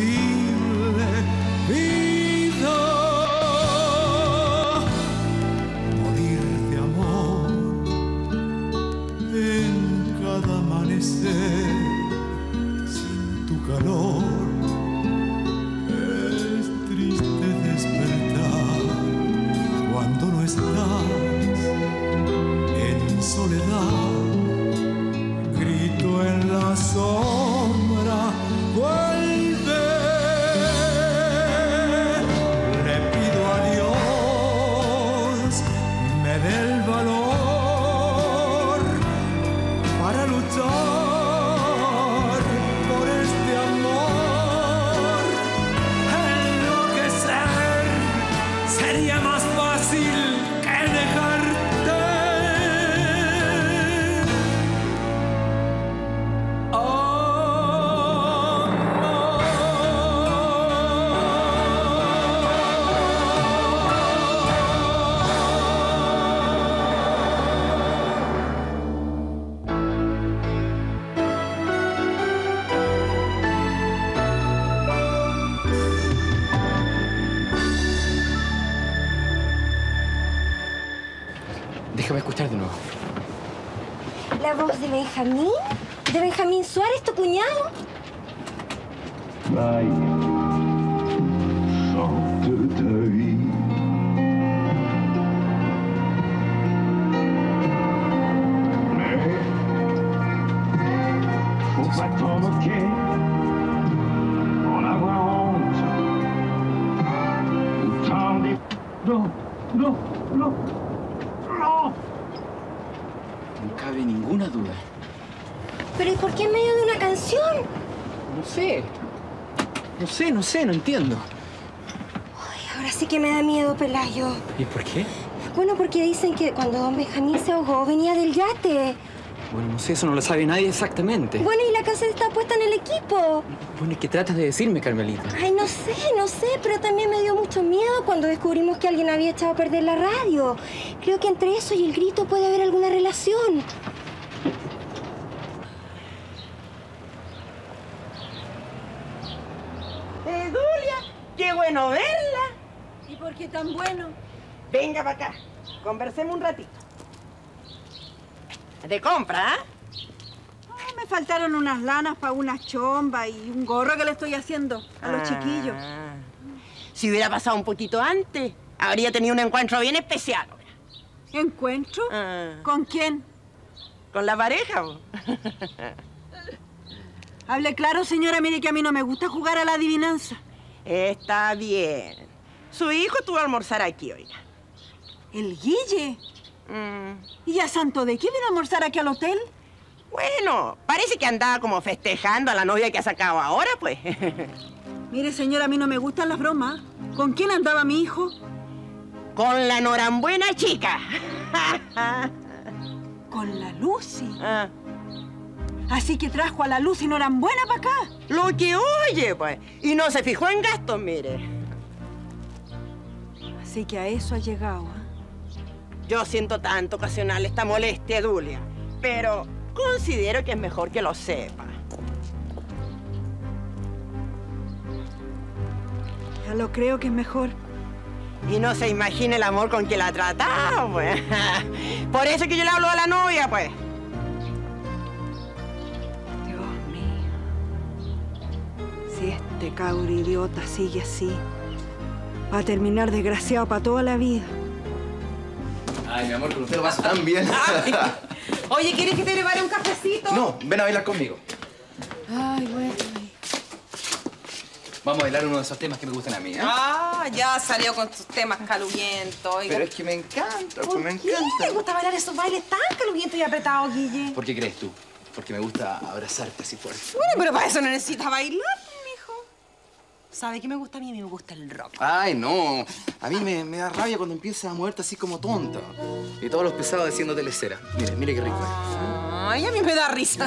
posible vida. Morir de amor en cada amanecer sin tu calor. Es triste despertar cuando no estás en soledad. Grito en la sombra, vuelve. Le pido a Dios me dé el valor para luchar por este amor. Enloquecer sería más fácil que dejarte. Déjame escuchar de nuevo. ¿La voz de Benjamín? ¿De Benjamín Suárez, tu cuñado? Vai sortir ta vie. Mais faut pas t'en moquer, en avoir honte. Tant des... Non, non, non, non. No cabe ninguna duda. ¿Pero y por qué en medio de una canción? No sé. No entiendo. Ay, ahora sí que me da miedo, Pelayo. ¿Y por qué? Bueno, porque dicen que cuando don Benjamín se ahogó venía del yate. Bueno, no sé, eso no lo sabe nadie exactamente. Bueno, y la casa está puesta en el equipo. Bueno, ¿y qué tratas de decirme, Carmelita? Ay, no sé, pero también me dio mucho miedo cuando descubrimos que alguien había echado a perder la radio. Creo que entre eso y el grito puede haber alguna relación. Dulia, qué bueno verla. ¿Y por qué tan bueno? Venga para acá, conversemos un ratito. ¿De compra, ah? Me faltaron unas lanas para unas chombas y un gorro que le estoy haciendo a los chiquillos. Si hubiera pasado un poquito antes, habría tenido un encuentro bien especial. ¿Encuentro? ¿Con quién? Con la pareja. Hable claro, señora. Mire que a mí no me gusta jugar a la adivinanza. Está bien. Su hijo estuvo a almorzar aquí, oiga. ¿El Guille? ¿Y a santo de qué vino a almorzar aquí al hotel? Bueno, parece que andaba como festejando a la novia que ha sacado ahora, pues. Mire, señora, a mí no me gustan las bromas. ¿Con quién andaba mi hijo? Con la norambuena chica. Con la Lucy. Así que trajo a la Lucy norambuena para acá. Lo que oye, pues. Y no se fijó en gastos, mire. Así que a eso ha llegado, ¿eh? Yo siento tanto ocasional esta molestia, Dulia, pero considero que es mejor que lo sepa. Ya lo creo que es mejor. Y no se imagina el amor con que la ha tratado, pues. Por eso es que yo le hablo a la novia, pues. Dios mío. Si este cabro idiota sigue así, va a terminar desgraciado para toda la vida. Ay, mi amor, con usted lo paso tan bien. Oye, ¿quieres que te prepare un cafecito? No, ven a bailar conmigo. Ay, bueno. Vamos a bailar uno de esos temas que me gustan a mí, ¿eh? Ah, ya salió con tus temas caluyentos. Oiga. Pero es que me encanta, ¿Por me qué encanta. te gusta bailar esos bailes tan caluyentos y apretados, Guille? ¿Por qué crees tú? Porque me gusta abrazarte así fuerte. Bueno, pero para eso no necesitas bailar, mijo. ¿Sabe qué me gusta a mí? A mí me gusta el rock. Ay, no. A mí me da rabia cuando empieza a moverte así como tonta. Y todos los pesados haciendo telecera. Mire qué rico es. Ay, a mí me da risa.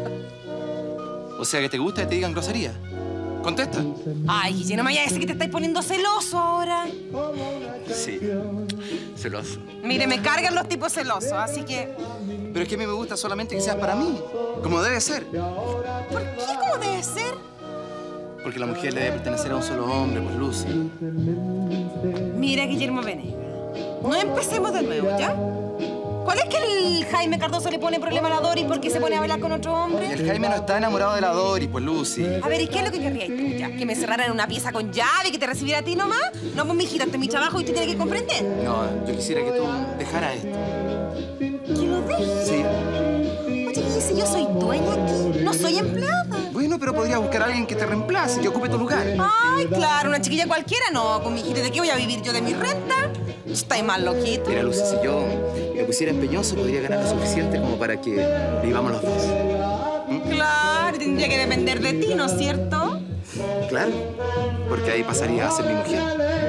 O sea, que te gusta que te digan grosería. Contesta. Ay, Guille, no me vayas a decir que te estáis poniendo celoso ahora. Sí, celoso. Mire, me cargan los tipos celosos, así que... Pero es que a mí me gusta solamente que seas para mí, como debe ser. ¿Por qué? ¿Cómo debe ser? Porque la mujer le debe pertenecer a un solo hombre, pues, Lucy. Mira, Guillermo Venegas, no empecemos de nuevo, ¿ya? ¿Cuál es que el Jaime Cardoso le pone problema a la Doris porque se pone a bailar con otro hombre? El Jaime no está enamorado de la Doris, pues, Lucy. A ver, ¿y qué es lo que querrías tú, ya? ¿Que me encerraran en una pieza con llave y que te recibiera a ti nomás? No, pues, mijita, este es mi trabajo y usted tiene que comprender. No, yo quisiera que tú dejaras esto. ¿Que lo dejes? Sí. Oye, ¿y si yo soy dueña aquí? No soy empleada. Bueno, pero podría buscar a alguien que te reemplace, que ocupe tu lugar. Ay, claro, una chiquilla cualquiera. No, con mi hijita, ¿de qué voy a vivir yo? ¿De mi renta? Estáis más loquito. Mira, Lucy, si yo me pusiera empeñoso, podría ganar lo suficiente como para que vivamos los dos. Claro, tendría que depender de ti, ¿no es cierto? Claro, porque ahí pasaría a ser mi mujer.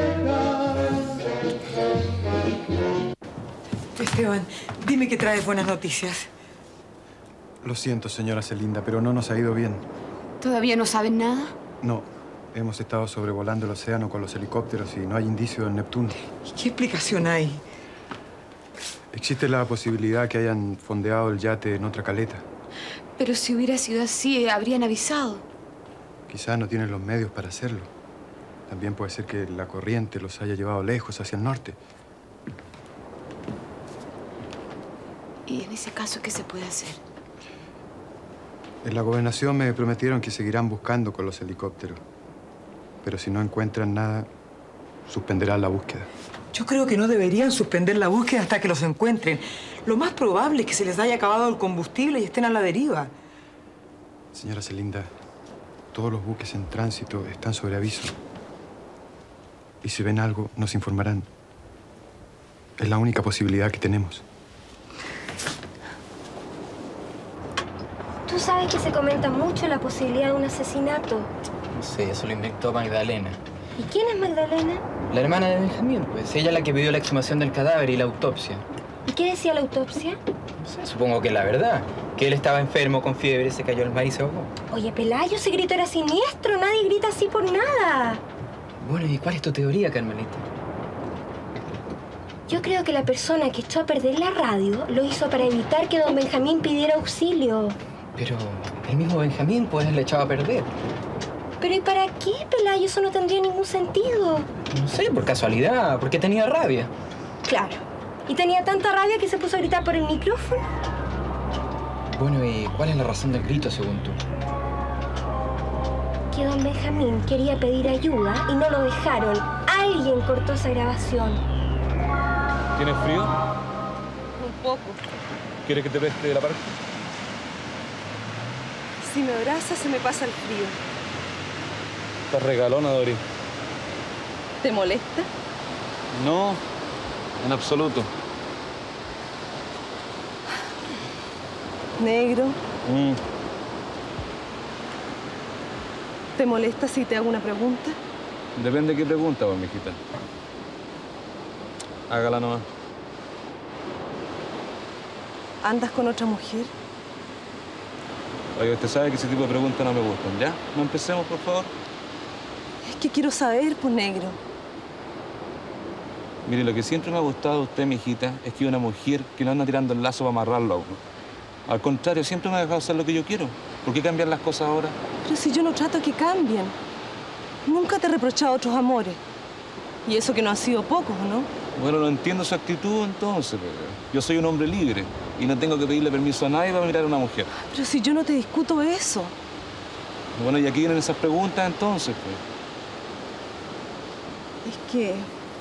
Esteban, dime que traes buenas noticias. Lo siento, señora Celinda, pero no nos ha ido bien. ¿Todavía no saben nada? No, hemos estado sobrevolando el océano con los helicópteros y no hay indicios en Neptuno. ¿Y qué explicación hay? Existe la posibilidad que hayan fondeado el yate en otra caleta. Pero si hubiera sido así, habrían avisado. Quizás no tienen los medios para hacerlo. También puede ser que la corriente los haya llevado lejos, hacia el norte. ¿Y en ese caso qué se puede hacer? En la gobernación me prometieron que seguirán buscando con los helicópteros. Pero si no encuentran nada, suspenderán la búsqueda. Yo creo que no deberían suspender la búsqueda hasta que los encuentren. Lo más probable es que se les haya acabado el combustible y estén a la deriva. Señora Celinda, todos los buques en tránsito están sobre aviso. Y si ven algo, nos informarán. Es la única posibilidad que tenemos. Tú sabes que se comenta mucho la posibilidad de un asesinato. Sí, eso lo inventó Magdalena. ¿Y quién es Magdalena? La hermana de Benjamín, pues. Ella es la que pidió la exhumación del cadáver y la autopsia. ¿Y qué decía la autopsia? No sé, supongo que es la verdad. Que él estaba enfermo, con fiebre, se cayó al mar y se ahogó. Oye, Pelayo, ese grito era siniestro. Nadie grita así por nada. Bueno, ¿y cuál es tu teoría, Carmelita? Yo creo que la persona que echó a perder la radio lo hizo para evitar que don Benjamín pidiera auxilio. Pero el mismo Benjamín, pues, le echaba a perder. ¿Pero y para qué, Pelayo? Eso no tendría ningún sentido. No sé, por casualidad, porque tenía rabia. Claro. Y tenía tanta rabia que se puso a gritar por el micrófono. Bueno, ¿y cuál es la razón del grito, según tú? Que don Benjamín quería pedir ayuda y no lo dejaron. Alguien cortó esa grabación. ¿Tienes frío? Un poco. ¿Quieres que te preste la parte? Si me abrazas, se me pasa el frío. Estás regalona, Dori. ¿Te molesta? No, en absoluto. Negro, ¿te molesta si te hago una pregunta? Depende de qué pregunta, pues, mijita. Hágala nomás. ¿Andas con otra mujer? Oye, usted sabe que ese tipo de preguntas no me gustan, ¿ya? No empecemos, por favor. Es que quiero saber, pues, negro. Mire, lo que siempre me ha gustado de usted, mijita, es que es una mujer que no anda tirando el lazo para amarrarlo a uno. Al contrario, siempre me ha dejado hacer lo que yo quiero. ¿Por qué cambiar las cosas ahora? Pero si yo no trato que cambien. Nunca te he reprochado otros amores. Y eso que no han sido pocos, ¿no? Bueno, no entiendo su actitud, entonces. Pero yo soy un hombre libre y no tengo que pedirle permiso a nadie para mirar a una mujer. Pero si yo no te discuto eso. Bueno, y aquí vienen esas preguntas, entonces, pues. Es que...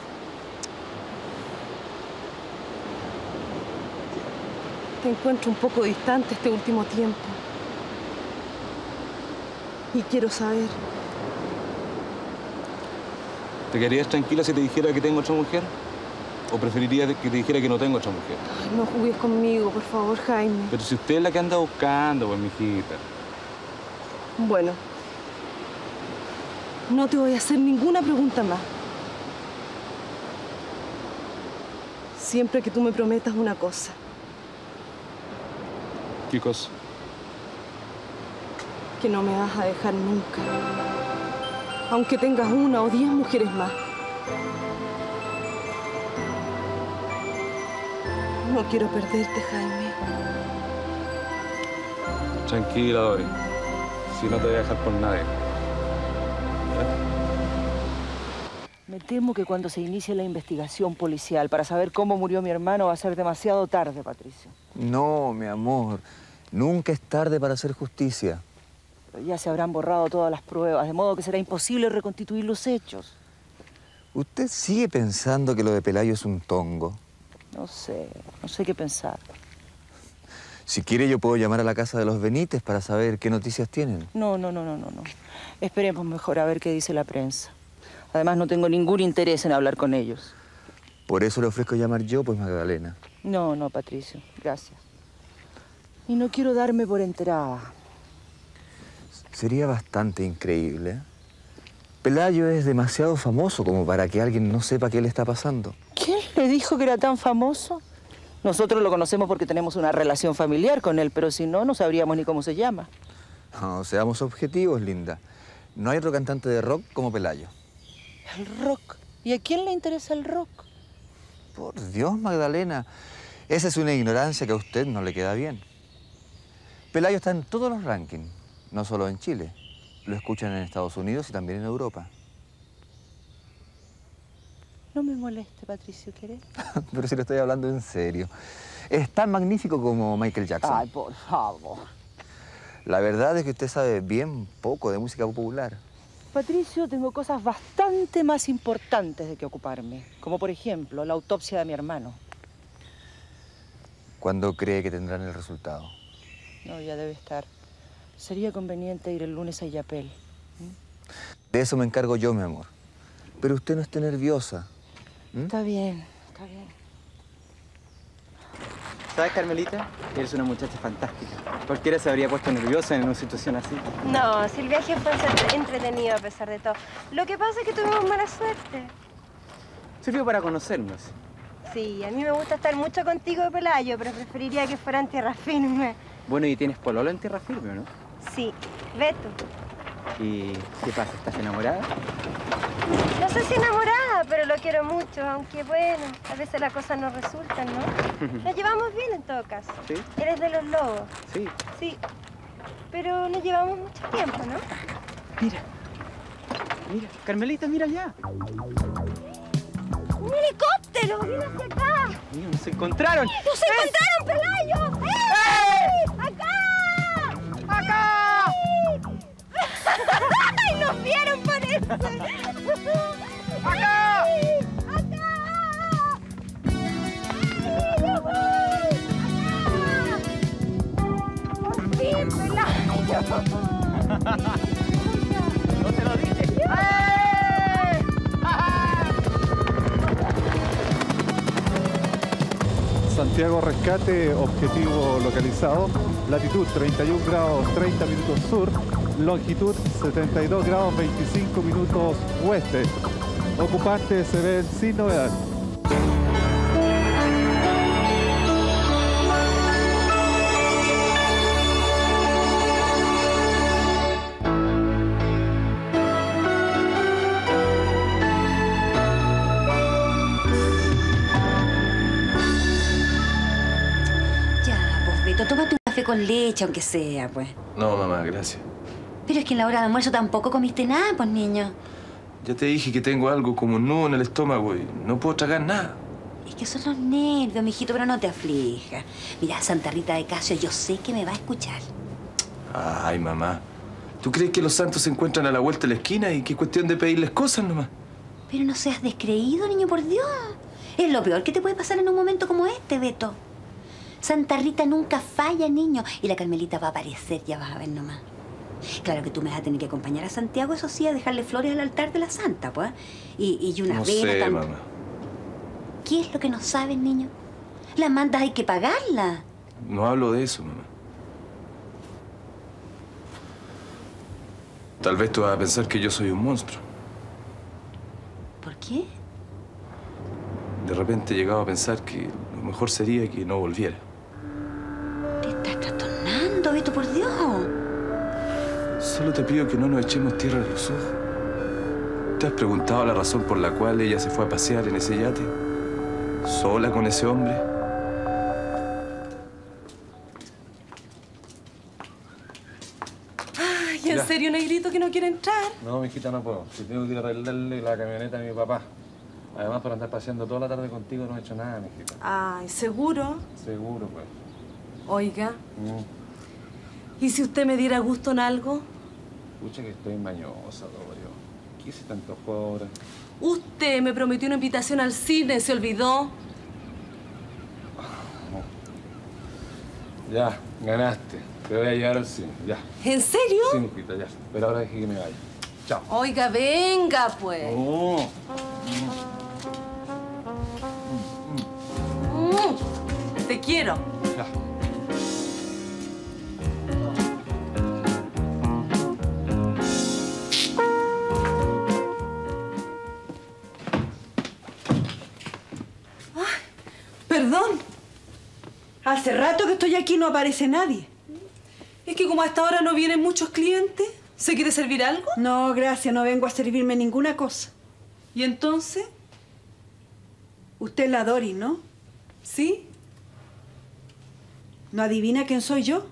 te encuentro un poco distante este último tiempo. Y quiero saber... ¿Te quedarías tranquila si te dijera que tengo otra mujer? ¿O preferirías que te dijera que no tengo otra mujer? Ay, no jugues conmigo, por favor, Jaime. Pero si usted es la que anda buscando, pues, mijita. Bueno, no te voy a hacer ninguna pregunta más. Siempre que tú me prometas una cosa. ¿Qué cosa? Que no me vas a dejar nunca. Aunque tengas 1 o 10 mujeres más. No quiero perderte, Jaime. Tranquila, Dori. Si no te voy a dejar por nadie. Me temo que cuando se inicie la investigación policial para saber cómo murió mi hermano va a ser demasiado tarde, Patricio. No, mi amor. Nunca es tarde para hacer justicia. Pero ya se habrán borrado todas las pruebas, de modo que será imposible reconstituir los hechos. ¿Usted sigue pensando que lo de Pelayo es un tongo? No sé qué pensar. Si quiere, yo puedo llamar a la casa de los Benítez para saber qué noticias tienen. No. Esperemos mejor a ver qué dice la prensa. Además, no tengo ningún interés en hablar con ellos. Por eso le ofrezco llamar yo, pues, Magdalena. No, Patricio. Gracias. Y no quiero darme por enterada. Sería bastante increíble. Pelayo es demasiado famoso como para que alguien no sepa qué le está pasando. ¿Quién le dijo que era tan famoso? Nosotros lo conocemos porque tenemos una relación familiar con él, pero si no, no sabríamos ni cómo se llama. No, seamos objetivos, linda. No hay otro cantante de rock como Pelayo. ¿El rock? ¿Y a quién le interesa el rock? Por Dios, Magdalena. Esa es una ignorancia que a usted no le queda bien. Pelayo está en todos los rankings, no solo en Chile. Lo escuchan en Estados Unidos y también en Europa. No me moleste, Patricio, ¿querés? Pero si lo estoy hablando en serio. Es tan magnífico como Michael Jackson. Ay, por favor. La verdad es que usted sabe bien poco de música popular. Patricio, tengo cosas bastante más importantes de que ocuparme. Como, por ejemplo, la autopsia de mi hermano. ¿Cuándo cree que tendrán el resultado? No, ya debe estar. Sería conveniente ir el lunes a Illapel. De eso me encargo yo, mi amor. Pero usted no esté nerviosa. Está bien. ¿Sabes, Carmelita? Eres una muchacha fantástica. Cualquiera se habría puesto nerviosa en una situación así. No, si el viaje fue entretenido a pesar de todo. Lo que pasa es que tuvimos mala suerte. Sirvió para conocernos. Sí, a mí me gusta estar mucho contigo, Pelayo, pero preferiría que fuera en tierra firme. Bueno, ¿y tienes pololo en tierra firme, o no? Sí, Beto. ¿Y qué pasa? ¿Estás enamorada? No sé si enamorada, pero lo quiero mucho, aunque bueno, a veces las cosas no resultan, ¿no? Nos llevamos bien en todo caso. ¿Sí? Eres de los lobos. Sí. Sí, pero no llevamos mucho tiempo, ¿no? Mira, Carmelita, mira allá. ¡Un helicóptero! ¡Viene hacia acá! Mío, nos encontraron. ¡Nos encontraron, Pelayo! ¡Acá! ¡Acá! ¡Ay, nos vieron, parece! ¡Acá! ¡Acá! ¡Yo voy! ¡Acá! ¡Por fin, Pelayo! ¡No te lo dije! Santiago Rescate, objetivo localizado, latitud 31 grados 30 minutos sur, longitud 72 grados 25 minutos oeste. Ocupantes se ven sin novedad. Tómate un café con leche, aunque sea, pues. No, mamá, gracias. Pero es que en la hora de almuerzo tampoco comiste nada, pues, niño. Ya te dije que tengo algo como un nudo en el estómago y no puedo tragar nada. Es que son los nervios, mijito, pero no te aflijas. Mira, Santa Rita de Casio, yo sé que me va a escuchar. Ay, mamá. ¿Tú crees que los santos se encuentran a la vuelta de la esquina y que es cuestión de pedirles cosas nomás? Pero no seas descreído, niño, por Dios. Es lo peor que te puede pasar en un momento como este, Beto. Santa Rita nunca falla, niño. Y la Carmelita va a aparecer, ya vas a ver nomás. Claro que tú me vas a tener que acompañar a Santiago, eso sí, a dejarle flores al altar de la Santa, pues. Y una no vela sé, también. mamá. ¿Qué es lo que no sabes, niño? Las mandas hay que pagarlas. No hablo de eso, mamá. Tal vez tú vas a pensar que yo soy un monstruo. ¿Por qué? De repente he llegado a pensar que lo mejor sería que no volviera. Te estás trastornando, Beto, por Dios. Solo te pido que no nos echemos tierra a los ojos. ¿Te has preguntado la razón por la cual ella se fue a pasear en ese yate? ¿Sola con ese hombre? Ay, Mira. serio, negrito, que no quiere entrar? No, mijita, no puedo. Si tengo que ir a arreglarle la camioneta a mi papá. Además, por andar paseando toda la tarde contigo no he hecho nada, mijita. Ay, ¿seguro? Seguro, pues. Oiga, ¿y si usted me diera gusto en algo? Pucha que estoy mañosa, Dorio. ¿Qué hice tanto juego ahora? Usted me prometió una invitación al cine, ¿se olvidó? Ya, ganaste. Te voy a llevar al cine, ya. ¿En serio? Sí, mijita, ya. Pero ahora dejé que me vaya. Chao. Oiga, venga, pues. No. Te quiero. Ya. Perdón. Hace rato que estoy aquí y no aparece nadie. Es que como hasta ahora no vienen muchos clientes, ¿se quiere servir algo? No, gracias, no vengo a servirme ninguna cosa. ¿Y entonces? Usted es la Doris, ¿no? ¿Sí? ¿No adivina quién soy yo?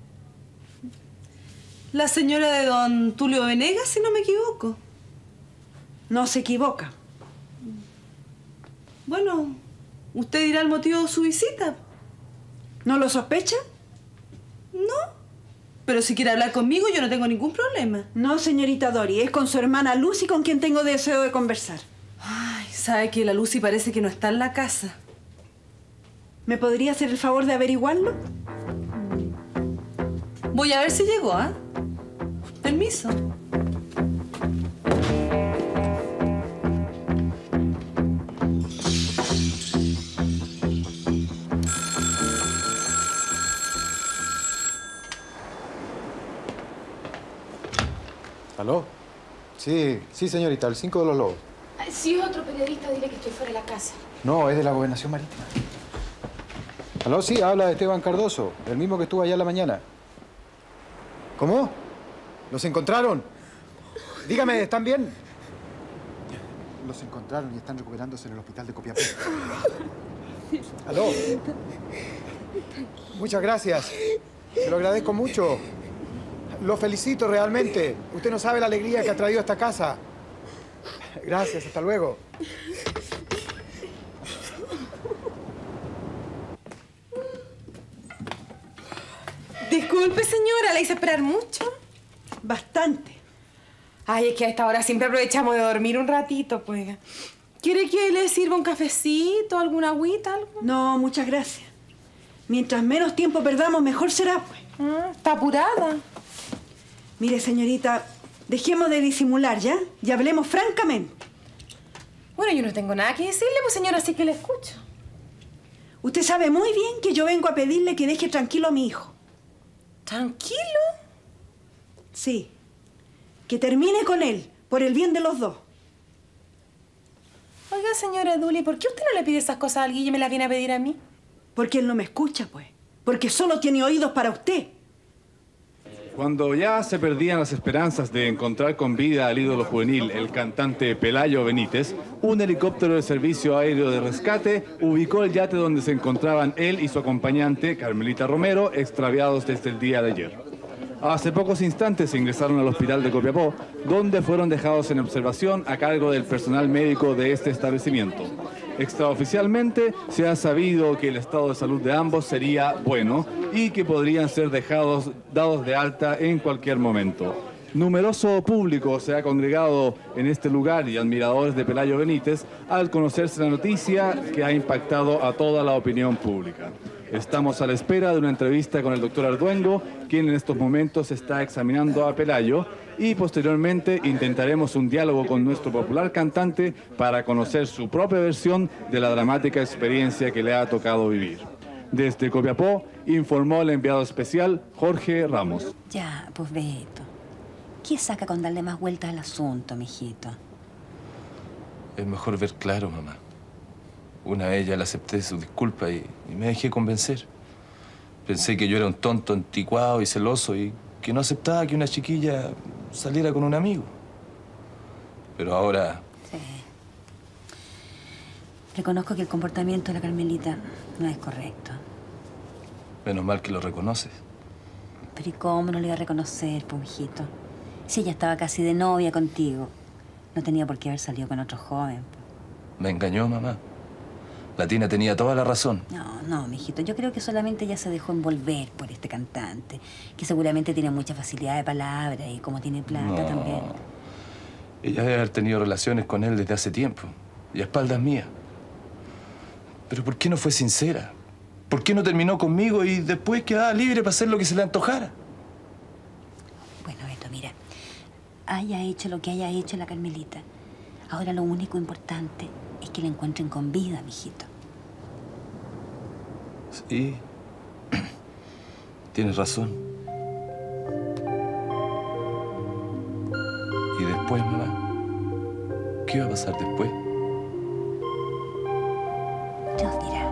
La señora de don Tulio Venegas, si no me equivoco. No se equivoca. Bueno, usted dirá el motivo de su visita. ¿No lo sospecha? No. Pero si quiere hablar conmigo, yo no tengo ningún problema. No, señorita Doris, es con su hermana Lucy con quien tengo deseo de conversar. Ay, sabe que la Lucy parece que no está en la casa. ¿Me podría hacer el favor de averiguarlo? Voy a ver si llegó, ¿ah? Permiso. ¿Aló? Sí, señorita, el 5 de los Lobos. Si es otro periodista, dile que estoy fuera de la casa. No, es de la Gobernación Marítima. ¿Aló? Sí, habla de Esteban Cardoso, el mismo que estuvo allá en la mañana. ¿Cómo? ¿Los encontraron? Dígame, ¿están bien? Los encontraron y están recuperándose en el hospital de Copiapó. ¿Aló? Muchas gracias. Se lo agradezco mucho. Lo felicito realmente. Usted no sabe la alegría que ha traído a esta casa. Gracias, hasta luego. Disculpe, señora, ¿la hice esperar mucho? Bastante. Ay, es que a esta hora siempre aprovechamos de dormir un ratito, pues. ¿Quiere que le sirva un cafecito, alguna agüita, algo? No, muchas gracias. Mientras menos tiempo perdamos, mejor será, pues. Está apurada. Mire, señorita, dejemos de disimular, ¿ya? Y hablemos francamente. Bueno, yo no tengo nada que decirle, pues, señora, así que le escucho. Usted sabe muy bien que yo vengo a pedirle que deje tranquilo a mi hijo. ¿Tranquilo? Sí. Que termine con él, por el bien de los dos. Oiga, señora Duli, ¿por qué usted no le pide esas cosas al Guille y me las viene a pedir a mí? Porque él no me escucha, pues. Porque solo tiene oídos para usted. Cuando ya se perdían las esperanzas de encontrar con vida al ídolo juvenil, el cantante Pelayo Benítez, un helicóptero de servicio aéreo de rescate ubicó el yate donde se encontraban él y su acompañante, Carmelita Romero, extraviados desde el día de ayer. Hace pocos instantes ingresaron al hospital de Copiapó, donde fueron dejados en observación a cargo del personal médico de este establecimiento. Extraoficialmente se ha sabido que el estado de salud de ambos sería bueno y que podrían ser dados de alta en cualquier momento. Numeroso público se ha congregado en este lugar y admiradores de Pelayo Benítez al conocerse la noticia que ha impactado a toda la opinión pública. Estamos a la espera de una entrevista con el doctor Arduengo, quien en estos momentos está examinando a Pelayo, y posteriormente intentaremos un diálogo con nuestro popular cantante para conocer su propia versión de la dramática experiencia que le ha tocado vivir. Desde Copiapó informó el enviado especial Jorge Ramos. Ya, pues Beto. ¿Qué saca con darle más vueltas al asunto, mijito? Es mejor ver claro, mamá. Una vez ya le acepté su disculpa y me dejé convencer. Pensé que yo era un tonto anticuado y celoso y que no aceptaba que una chiquilla saliera con un amigo. Pero ahora... Sí. Reconozco que el comportamiento de la Carmelita no es correcto. Menos mal que lo reconoces. Pero ¿y cómo no le voy a reconocer, pues, mijito? Si ella estaba casi de novia contigo, no tenía por qué haber salido con otro joven. Me engañó, mamá. La Tina tenía toda la razón. No, mijito. Yo creo que solamente ella se dejó envolver por este cantante, que seguramente tiene mucha facilidad de palabra y como tiene plata también. Ella debe haber tenido relaciones con él desde hace tiempo y a espaldas mías. Pero ¿por qué no fue sincera? ¿Por qué no terminó conmigo y después quedaba libre para hacer lo que se le antojara? Bueno, Beto, mira. Haya hecho lo que haya hecho la Carmelita. Ahora lo único importante es que la encuentren con vida, mijito. Sí. Tienes razón. ¿Y después, mamá? ¿Qué va a pasar después? Dios dirá.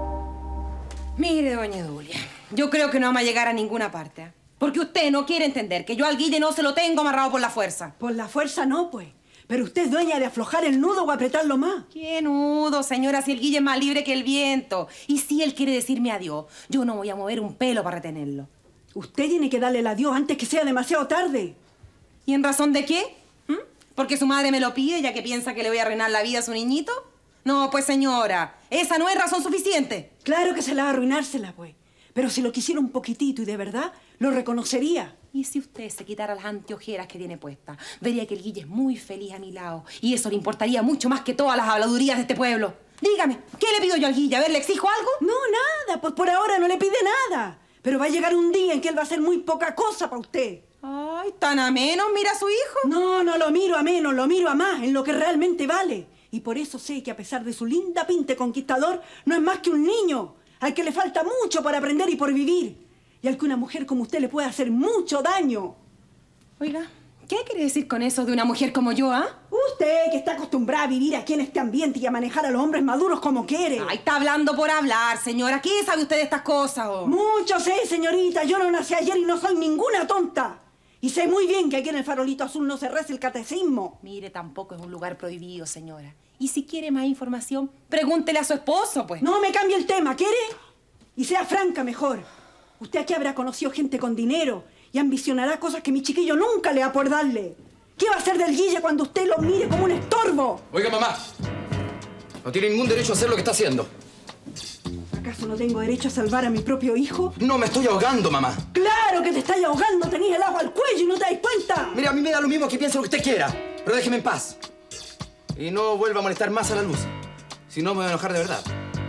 Mire, doña Dulia, yo creo que no vamos a llegar a ninguna parte, ¿eh? Porque usted no quiere entender que yo al Guille no se lo tengo amarrado por la fuerza. Por la fuerza no, pues. Pero usted es dueña de aflojar el nudo o apretarlo más. ¿Qué nudo, señora? Si el Guille es más libre que el viento. Y si él quiere decirme adiós, yo no voy a mover un pelo para retenerlo. Usted tiene que darle el adiós antes que sea demasiado tarde. ¿Y en razón de qué? ¿Porque su madre me lo pide ya que piensa que le voy a arruinar la vida a su niñito? No, pues señora, esa no es razón suficiente. Claro que se la va a arruinársela, pues. Pero si lo quisiera un poquitito y de verdad, lo reconocería. Y si usted se quitara las anteojeras que tiene puestas, vería que el Guille es muy feliz a mi lado. Y eso le importaría mucho más que todas las habladurías de este pueblo. Dígame, ¿qué le pido yo al Guille? A ver, ¿le exijo algo? No, nada, pues por ahora no le pide nada. Pero va a llegar un día en que él va a hacer muy poca cosa para usted. Ay, tan a menos, mira a su hijo. No, no lo miro a menos, lo miro a más, en lo que realmente vale. Y por eso sé que a pesar de su linda pinta de conquistador, no es más que un niño, al que le falta mucho por aprender y por vivir. Y al que una mujer como usted le puede hacer mucho daño. Oiga, ¿qué quiere decir con eso de una mujer como yo, ah? Usted, que está acostumbrada a vivir aquí en este ambiente y a manejar a los hombres maduros como quiere. Ay, está hablando por hablar, señora. ¿Qué sabe usted de estas cosas, oh? Mucho sé, señorita. Yo no nací ayer y no soy ninguna tonta. Y sé muy bien que aquí en el Farolito Azul no se reza el catecismo. Mire, tampoco es un lugar prohibido, señora. Y si quiere más información, pregúntele a su esposo, pues. No me cambie el tema, ¿quiere? Y sea franca mejor. Usted aquí habrá conocido gente con dinero y ambicionará cosas que mi chiquillo nunca le va a poder darle. ¿Qué va a hacer del Guille cuando usted lo mire como un estorbo? Oiga, mamá. No tiene ningún derecho a hacer lo que está haciendo. ¿Acaso no tengo derecho a salvar a mi propio hijo? No me estoy ahogando, mamá. ¡Claro que te estás ahogando! Tenís el agua al cuello y no te das cuenta. Mire, a mí me da lo mismo que piense lo que usted quiera. Pero déjeme en paz. Y no vuelva a molestar más a la luz. Si no, me voy a enojar de verdad.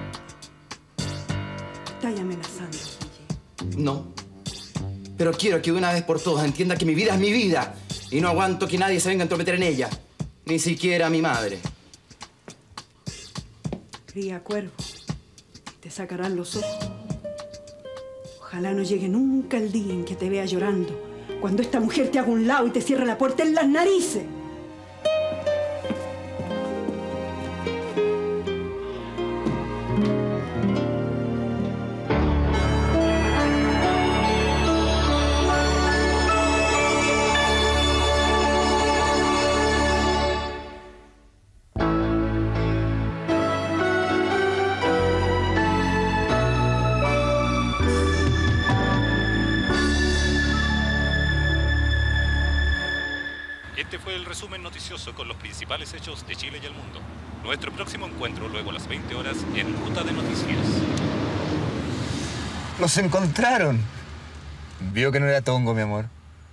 Estás amenazando, Guille. No. Pero quiero que de una vez por todas entienda que mi vida es mi vida. Y no aguanto que nadie se venga a entrometer en ella. Ni siquiera mi madre. Cría cuervo. Te sacarán los ojos. Ojalá no llegue nunca el día en que te vea llorando. Cuando esta mujer te haga un lado y te cierre la puerta en las narices. Este fue el resumen noticioso con los principales hechos de Chile y el mundo. Nuestro próximo encuentro luego a las 20 horas en Ruta de Noticias. ¡Los encontraron! Vio que no era tongo, mi amor.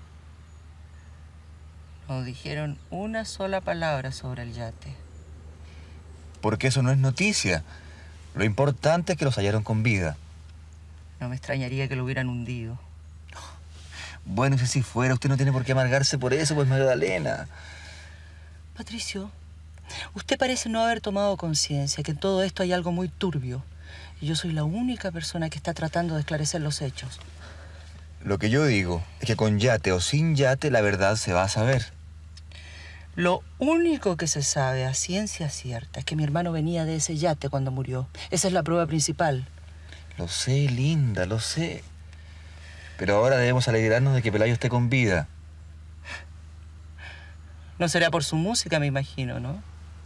No dijeron una sola palabra sobre el yate. Porque eso no es noticia. Lo importante es que los hallaron con vida. No me extrañaría que lo hubieran hundido. Bueno, si así fuera, usted no tiene por qué amargarse por eso, pues, Magdalena. Patricio, usted parece no haber tomado conciencia que en todo esto hay algo muy turbio. Y yo soy la única persona que está tratando de esclarecer los hechos. Lo que yo digo es que con yate o sin yate, la verdad se va a saber. Lo único que se sabe a ciencia cierta es que mi hermano venía de ese yate cuando murió. Esa es la prueba principal. Lo sé, linda, lo sé. Pero ahora debemos alegrarnos de que Pelayo esté con vida. No será por su música, me imagino, ¿no?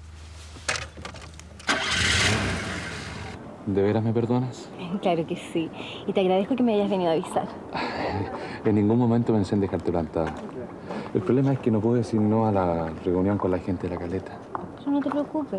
¿De veras me perdonas? Claro que sí. Y te agradezco que me hayas venido a avisar. En ningún momento pensé en dejarte plantada. El problema es que no puedo decir no a la reunión con la gente de la caleta. Pero no te preocupes.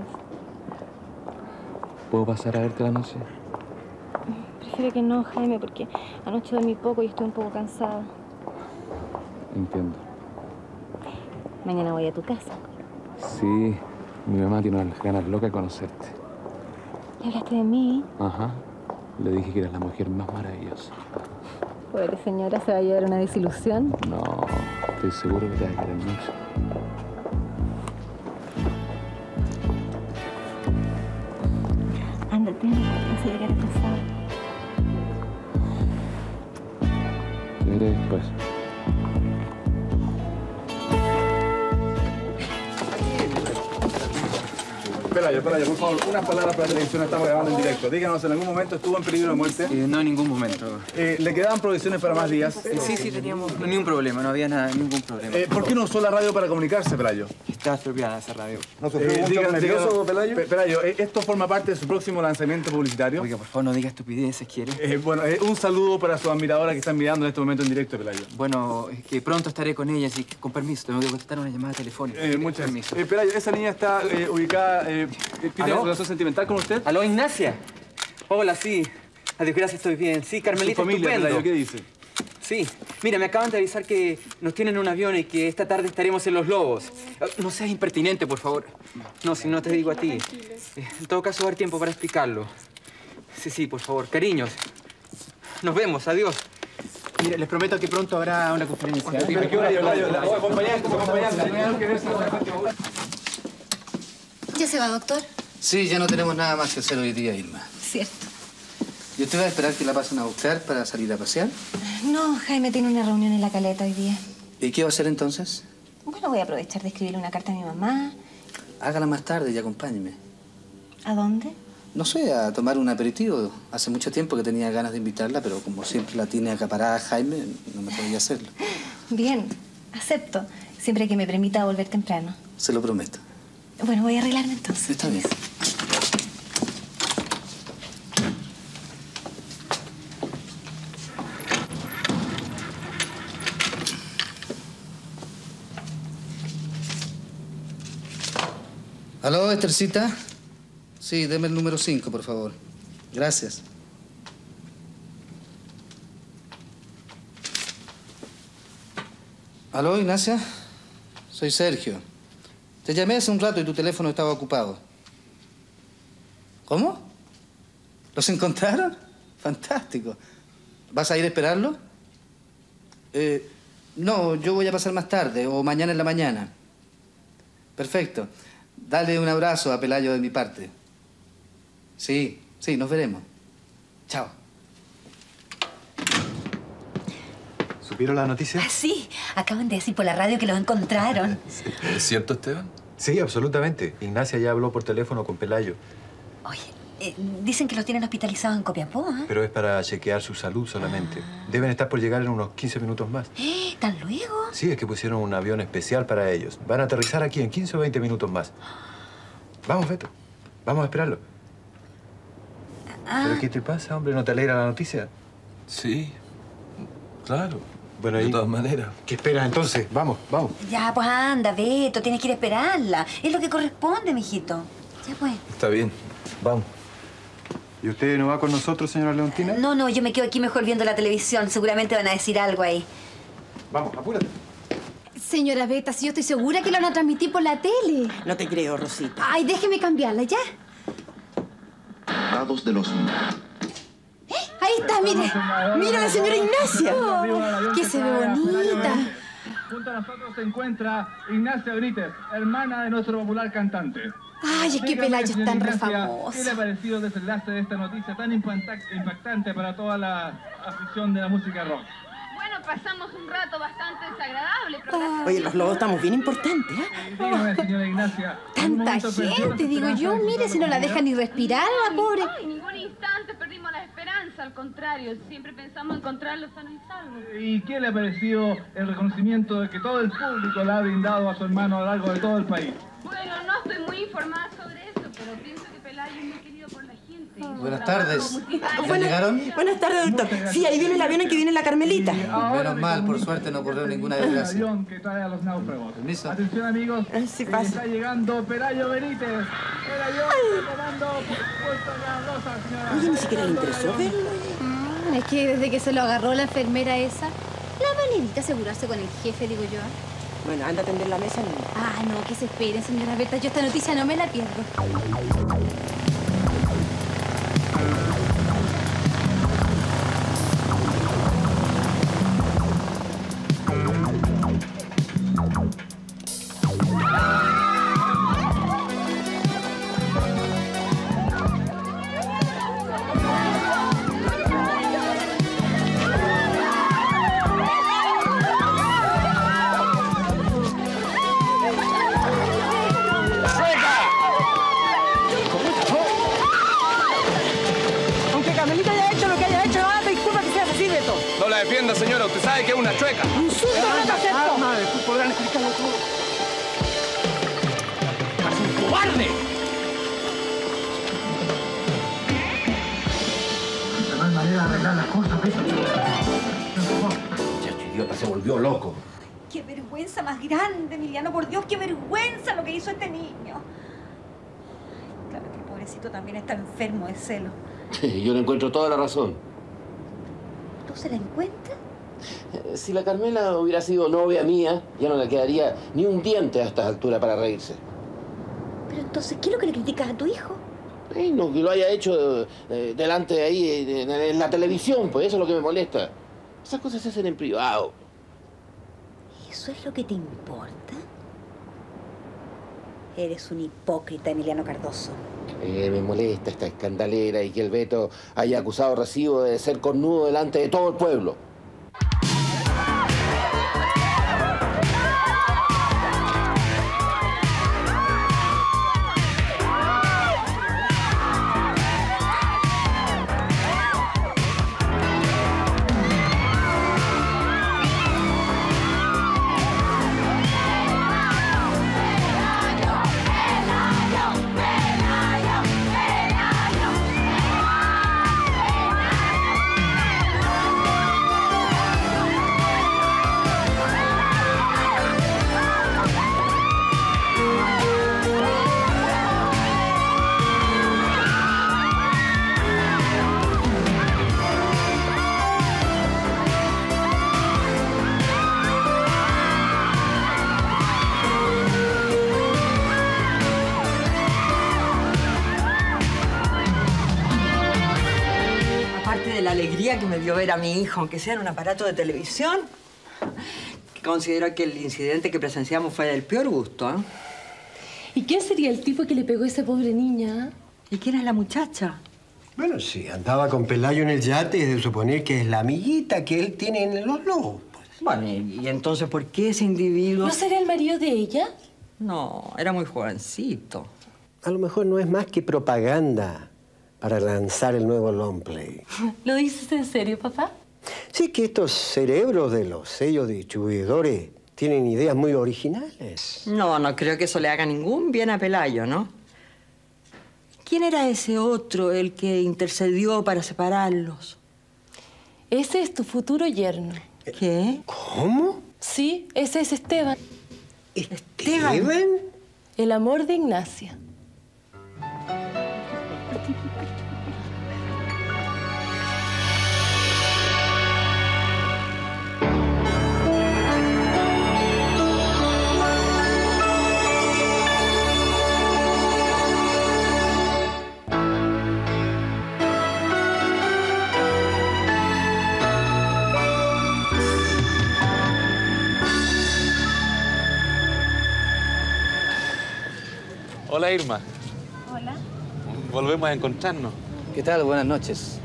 ¿Puedo pasar a verte la noche? Prefiero que no, Jaime, porque anoche dormí poco y estoy un poco cansada. Entiendo. Mañana voy a tu casa. Sí, mi mamá tiene unas ganas locas de conocerte. ¿Le hablaste de mí? Ajá. Le dije que eras la mujer más maravillosa. Pobre señora, ¿se va a llevar una desilusión? No, estoy seguro que te va a querer mucho. Ándate, no se llegará pasado. Te veré después. Pelayo, por favor, unas palabras para la televisión, estamos grabando en directo. Díganos, ¿en algún momento estuvo en peligro de muerte? No en ningún momento. ¿Le quedaban provisiones para más días? Sí, teníamos ningún problema, no había ningún problema. ¿Por qué no usó la radio para comunicarse, Pelayo? Está estropeada esa radio. ¿No sufrió mucho nervioso, Pelayo? Pelayo, ¿esto forma parte de su próximo lanzamiento publicitario? Oiga, por favor, no diga estupideces, ¿quiere? Bueno, un saludo para su admiradora que están mirando en este momento en directo, Pelayo. Bueno, es que pronto estaré con ella, así que con permiso, tengo que contestar una llamada telefónica. Muchas gracias. Pelayo, esa niña está ubicada... ¿Tiene relación sentimental con usted? ¿Aló, Ignacia? Hola, sí. Adiós, gracias, estoy bien. Sí, Carmelita, ¿Su familia, estupendo. Pelayo, qué dice? Sí. Mira, me acaban de avisar que nos tienen en un avión y que esta tarde estaremos en Los Lobos. No seas impertinente, por favor. No, si no te digo a ti. En todo caso, va a haber tiempo para explicarlo. Sí, por favor. Cariños. Nos vemos. Adiós. Mire, les prometo que pronto habrá una conferencia. ¿A qué hora yo, Pelayo? Acompañante. ¿Ya se va, doctor? Sí, ya no tenemos nada más que hacer hoy día, Irma. Cierto. ¿Yo te voy a esperar que la pasen a buscar para salir a pasear? No, Jaime tiene una reunión en la caleta hoy día. ¿Y qué va a hacer entonces? Bueno, voy a aprovechar de escribirle una carta a mi mamá. Hágala más tarde y acompáñeme. ¿A dónde? No sé, a tomar un aperitivo. Hace mucho tiempo que tenía ganas de invitarla, pero como siempre la tiene acaparada Jaime, no me podía hacerlo. Bien, acepto. Siempre que me permita volver temprano. Se lo prometo. Bueno, voy a arreglarme entonces. Está bien. ¿Aló, Estercita? Sí, deme el número 5, por favor. Gracias. ¿Aló, Ignacia? Soy Sergio. Te llamé hace un rato y tu teléfono estaba ocupado. ¿Cómo? ¿Los encontraron? Fantástico. ¿Vas a ir a esperarlo? No, yo voy a pasar más tarde o mañana en la mañana. Perfecto. Dale un abrazo a Pelayo de mi parte. Sí, nos veremos. Chao. ¿Supieron la noticia? Ah, sí. Acaban de decir por la radio que los encontraron. ¿Es cierto, Esteban? Sí, absolutamente. Ignacia ya habló por teléfono con Pelayo. Oye, dicen que los tienen hospitalizados en Copiapó, ¿eh? Pero es para chequear su salud solamente. Deben estar por llegar en unos 15 minutos más. ¿Tan luego? Sí, es que pusieron un avión especial para ellos. Van a aterrizar aquí en 15 o 20 minutos más. Vamos, Beto. Vamos a esperarlo. ¿Pero qué te pasa, hombre? ¿No te alegra la noticia? Sí, claro. Bueno, de todas maneras. ¿Qué esperas entonces? Vamos. Ya, pues anda, Beto. Tienes que ir a esperarla. Es lo que corresponde, mijito. Ya, pues. Está bien. Vamos. ¿Y usted no va con nosotros, señora Leontina? No, yo me quedo aquí mejor viendo la televisión. Seguramente van a decir algo ahí. Vamos, apúrate. Señora Beta, si yo estoy segura que lo van a transmitir por la tele. No te creo, Rosita. Ay, déjeme cambiarla, ¿ya? Dados de los... Ahí está, mire. Mira a la señora Ignacia. Que se ve bonita. Junto a nosotros se encuentra Ignacia Benítez, hermana de nuestro popular cantante. Ay, es que Pelayo es tan re famoso. ¿Qué le ha parecido el desenlace de esta noticia tan impactante para toda la afición de la música rock? Bueno, pasamos un rato bastante desagradable, pero... Oye, los lobos estamos bien importantes, ¿eh? Dígame, señora Ignacia. Tanta gente, digo yo. Mire, si no la deja ni respirar a la pobre. En ningún instante perdimos la esperanza, al contrario. Siempre pensamos encontrarlo sano y salvo. ¿Y qué le ha parecido el reconocimiento de que todo el público le ha brindado a su hermano a lo largo de todo el país? Bueno, no estoy muy informada sobre eso, pero pienso que Pelayo es muy querido por la gente. Buenas tardes. ¿Ya llegaron? Buenas tardes, doctor. Sí, ahí viene el avión en que viene la Carmelita. Menos mal, por suerte no ocurrió ninguna desgracia. avión que trae a los náufragos. Permiso. Atención, amigos. Sí, pasa. Está llegando Pelayo Benítez. El avión tomando puesto a la rosa, señora. Oye, ni siquiera le interesó verlo. Es que desde que se lo agarró la enfermera esa, la manerita asegurarse con el jefe, digo yo. Bueno, anda a atender la mesa, niña. Ah, no, que se esperen, señora Berta. Yo esta noticia no me la pierdo. No la defienda, señora. Usted sabe que es una chueca. ¡Insulto! Calma, después podrán explicarlo todo. ¡Es un cobarde! No hay manera de arreglar las cosas, ¿viste? Chacho, idiota, se volvió loco. ¡Qué vergüenza más grande, Emiliano! Por Dios, qué vergüenza lo que hizo este niño. Claro que el pobrecito también está enfermo de celo. Yo le encuentro toda la razón. ¿Tú se la encuentras? Si la Carmela hubiera sido novia mía, ya no le quedaría ni un diente a esta altura para reírse. Pero entonces, ¿qué es lo que le criticas a tu hijo? No, que lo haya hecho delante de ahí, en la televisión, pues eso es lo que me molesta. Esas cosas se hacen en privado. ¿Eso es lo que te importa? Eres un hipócrita, Emiliano Cardoso. Me molesta esta escandalera y que el Beto haya acusado a Recibo de ser cornudo delante de todo el pueblo. La alegría que me dio ver a mi hijo, aunque sea en un aparato de televisión, que considero que el incidente que presenciamos fue del peor gusto, ¿eh? ¿Y quién sería el tipo que le pegó a esa pobre niña? ¿Y quién es la muchacha? Bueno, sí, andaba con Pelayo en el yate, es de suponer que es la amiguita que él tiene en los lobos. Pues. Bueno, ¿y entonces por qué ese individuo...? ¿No sería el marido de ella? No, era muy jovencito. A lo mejor no es más que propaganda para lanzar el nuevo long play. ¿Lo dices en serio, papá? Sí, que estos cerebros de los sellos distribuidores tienen ideas muy originales. No, no creo que eso le haga ningún bien a Pelayo, ¿no? ¿Quién era ese otro, el que intercedió para separarlos? Ese es tu futuro yerno. ¿Qué? ¿Cómo? Sí, ese es Esteban. ¿Esteban? El amor de Ignacia. Hola, Irma. Hola. Volvemos a encontrarnos. ¿Qué tal? Buenas noches.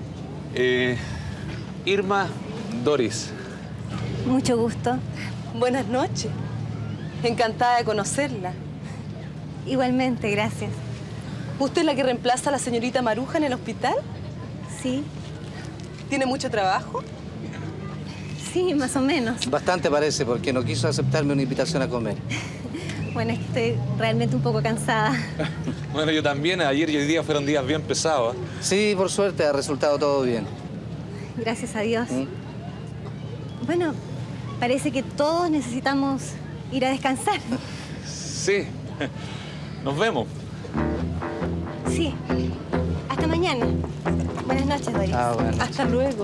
Irma Doris. Mucho gusto. Buenas noches. Encantada de conocerla. Igualmente, gracias. ¿Usted es la que reemplaza a la señorita Maruja en el hospital? Sí. ¿Tiene mucho trabajo? Sí, más o menos. Bastante parece, porque no quiso aceptarme una invitación a comer. Bueno, estoy realmente un poco cansada. Bueno, yo también. Ayer y hoy día fueron días bien pesados. Sí, por suerte ha resultado todo bien. Gracias a Dios. Bueno, parece que todos necesitamos ir a descansar. Sí. Nos vemos. Sí. Hasta mañana. Buenas noches, Doris. Bueno. Hasta luego.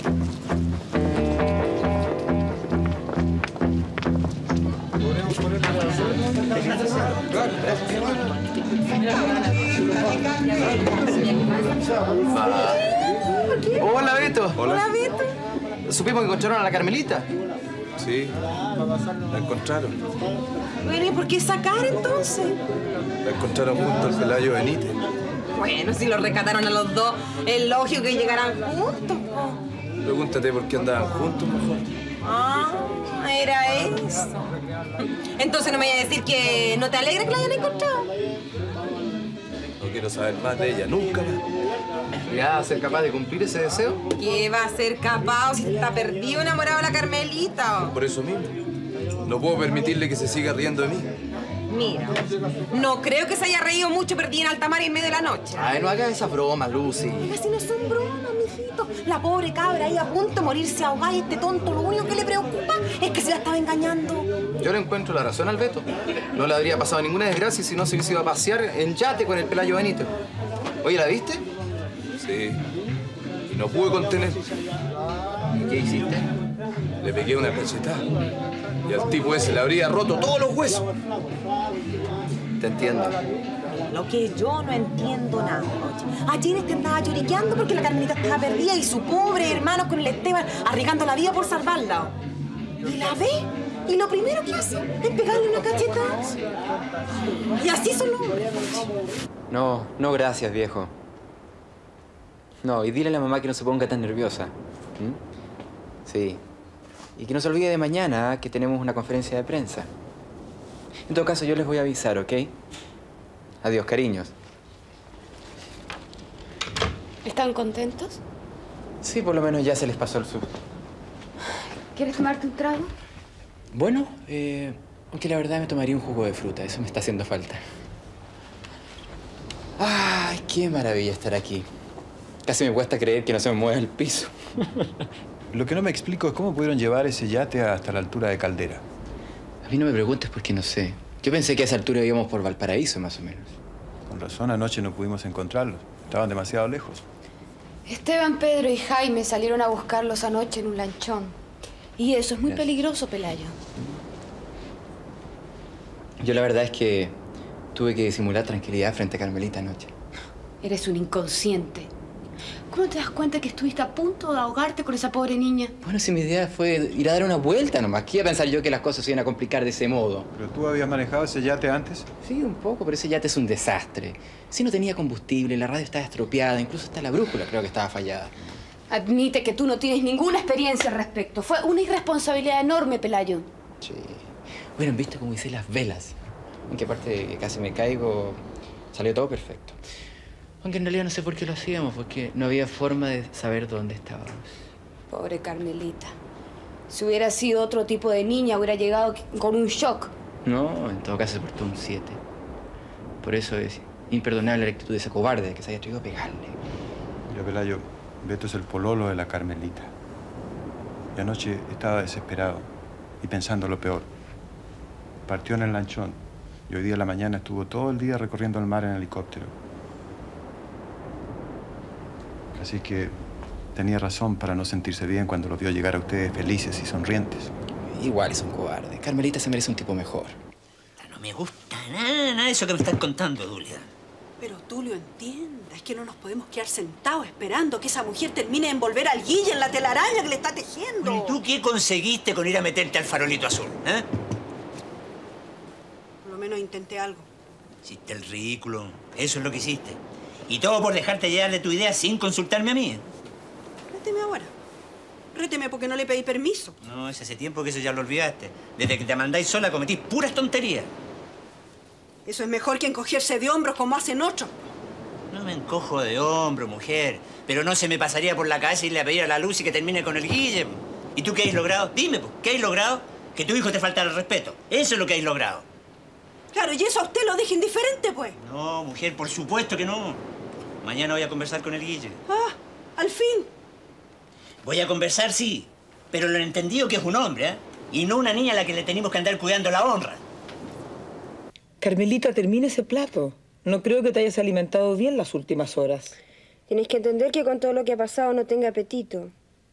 Hola, Beto. Hola. Beto. Supimos que encontraron a la Carmelita. Sí, la encontraron. Bueno, ¿y por qué esa cara entonces? La encontraron junto al Pelayo Benítez. Bueno, si los rescataron a los dos, es lógico que llegaran juntos. Pregúntate por qué andaban juntos, mejor. Ah, era eso. Entonces no me vayas a decir que no te alegra que la hayan encontrado. No quiero saber más de ella, nunca más. ¿Ya va a ser capaz de cumplir ese deseo? ¿Qué va a ser capaz si está perdido enamorado de la Carmelita? Por eso mismo. No puedo permitirle que se siga riendo de mí. Mira, no creo que se haya reído mucho perdida en alta mar en medio de la noche. Ay, no hagas esas bromas, Lucy. Oiga, si no son bromas, mijito. La pobre cabra ahí a punto de morirse ahogada y este tonto lo único que le preocupa es que se la estaba engañando. Yo le encuentro la razón al Beto. No le habría pasado ninguna desgracia si no se hubiese ido a pasear en yate con el Pelayo Benítez. Oye, ¿la viste? Sí. Y no pude contener. ¿Y qué hiciste? Le pegué una cachetada. Y al tipo ese le habría roto todos los huesos. Te entiendo. Lo que yo no entiendo nada, oye. Ayer este andaba lloriqueando porque la Carmelita estaba perdida y su pobre hermano con el Esteban arriesgando la vida por salvarla. Y la ve y lo primero que hace es pegarle una cachetada. Y así son los hombres. No, no gracias, viejo. No, y dile a la mamá que no se ponga tan nerviosa. Sí. Y que no se olvide de mañana, que tenemos una conferencia de prensa. En todo caso, yo les voy a avisar, ¿ok? Adiós, cariños. ¿Están contentos? Sí, por lo menos ya se les pasó el susto. ¿Quieres tomarte un trago? Bueno, aunque la verdad me tomaría un jugo de fruta. Eso me está haciendo falta. ¡Ay, qué maravilla estar aquí! Casi me cuesta creer que no se me mueva el piso. Lo que no me explico es cómo pudieron llevar ese yate hasta la altura de Caldera. A mí no me preguntes porque no sé. Yo pensé que a esa altura íbamos por Valparaíso, más o menos. Con razón, anoche no pudimos encontrarlos. Estaban demasiado lejos. Esteban, Pedro y Jaime salieron a buscarlos anoche en un lanchón. Y eso es muy peligroso, Pelayo. Yo la verdad es que tuve que disimular tranquilidad frente a Carmelita anoche. Eres un inconsciente. ¿Cómo te das cuenta que estuviste a punto de ahogarte con esa pobre niña? Bueno, si mi idea fue ir a dar una vuelta nomás. ¿Qué iba a pensar yo que las cosas se iban a complicar de ese modo? ¿Pero tú habías manejado ese yate antes? Sí, un poco, pero ese yate es un desastre. Si no tenía combustible, la radio estaba estropeada, incluso hasta la brújula creo que estaba fallada. Admite que tú no tienes ninguna experiencia al respecto. Fue una irresponsabilidad enorme, Pelayo. Sí. Bueno, ¿viste cómo hice las velas? En que aparte de que casi me caigo, salió todo perfecto. Aunque en realidad no sé por qué lo hacíamos, porque no había forma de saber dónde estábamos. Pobre Carmelita. Si hubiera sido otro tipo de niña, hubiera llegado con un shock. No, en todo caso se portó un 7. Por eso es imperdonable la actitud de esa cobarde que se haya atrevido a pegarle. Mira, Pelayo, Beto es el pololo de la Carmelita. Y anoche estaba desesperado y pensando lo peor. Partió en el lanchón y hoy día a la mañana estuvo todo el día recorriendo el mar en helicóptero. Así que tenía razón para no sentirse bien cuando los vio llegar a ustedes felices y sonrientes. Igual es un cobarde. Carmelita se merece un tipo mejor. No me gusta nada de eso que me estás contando, Dulia. Pero Tulio, entienda, es que no nos podemos quedar sentados esperando que esa mujer termine de envolver al Guille en la telaraña que le está tejiendo. ¿Y tú qué conseguiste con ir a meterte al farolito azul, eh? Por lo menos intenté algo. Hiciste el ridículo. Eso es lo que hiciste. Y todo por dejarte llevar de tu idea sin consultarme a mí. Réteme ahora. Réteme porque no le pedí permiso. No, es hace tiempo que eso ya lo olvidaste. Desde que te mandáis sola cometís puras tonterías. Eso es mejor que encogerse de hombros como hacen otros. No me encojo de hombro, mujer. Pero no se me pasaría por la cabeza irle a pedir a la Lucy que termine con el Guille. ¿Y tú qué has logrado? Dime, ¿qué has logrado? Que tu hijo te faltara el respeto. Eso es lo que has logrado. Claro, y eso a usted lo deja indiferente, pues. No, mujer, por supuesto que no. Mañana voy a conversar con el Guille. Ah, al fin. Voy a conversar, sí, pero lo entendido que es un hombre, ¿eh? Y no una niña a la que le tenemos que andar cuidando la honra. Carmelita, termina ese plato. No creo que te hayas alimentado bien las últimas horas. Tienes que entender que con todo lo que ha pasado no tenga apetito.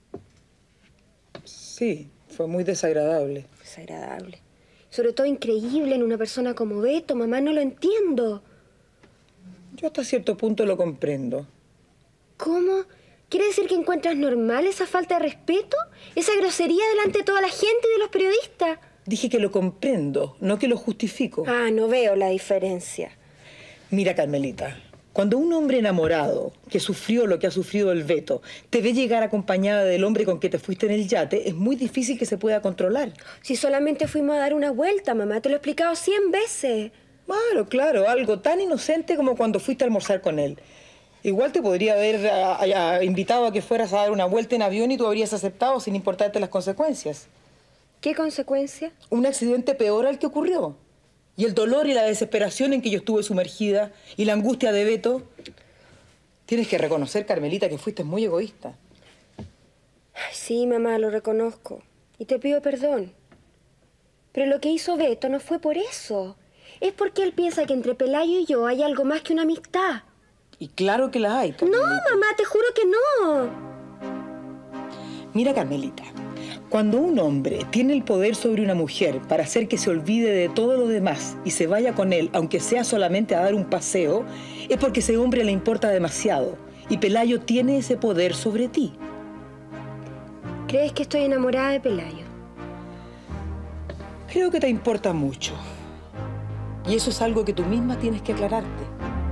Sí, fue muy desagradable. Desagradable. Sobre todo increíble en una persona como Beto. Mamá, no lo entiendo. Yo hasta cierto punto lo comprendo. ¿Cómo? ¿Quiere decir que encuentras normal esa falta de respeto? ¿Esa grosería delante de toda la gente y de los periodistas? Dije que lo comprendo, no que lo justifico. Ah, no veo la diferencia. Mira, Carmelita, cuando un hombre enamorado, que sufrió lo que ha sufrido el Beto, te ve llegar acompañada del hombre con que te fuiste en el yate, es muy difícil que se pueda controlar. Si solamente fuimos a dar una vuelta, mamá, te lo he explicado 100 veces. Claro, algo tan inocente como cuando fuiste a almorzar con él. Igual te podría haber invitado a que fueras a dar una vuelta en avión y tú habrías aceptado sin importarte las consecuencias. ¿Qué consecuencias? Un accidente peor al que ocurrió. Y el dolor y la desesperación en que yo estuve sumergida y la angustia de Beto. Tienes que reconocer, Carmelita, que fuiste muy egoísta. Ay, sí, mamá, lo reconozco. Y te pido perdón. Pero lo que hizo Beto no fue por eso. Es porque él piensa que entre Pelayo y yo hay algo más que una amistad. Y claro que la hay, Carmelita. No, mamá, te juro que no. Mira, Carmelita, cuando un hombre tiene el poder sobre una mujer para hacer que se olvide de todo lo demás y se vaya con él, aunque sea solamente a dar un paseo, es porque ese hombre le importa demasiado. Y Pelayo tiene ese poder sobre ti. ¿Crees que estoy enamorada de Pelayo? Creo que te importa mucho. Y eso es algo que tú misma tienes que aclararte.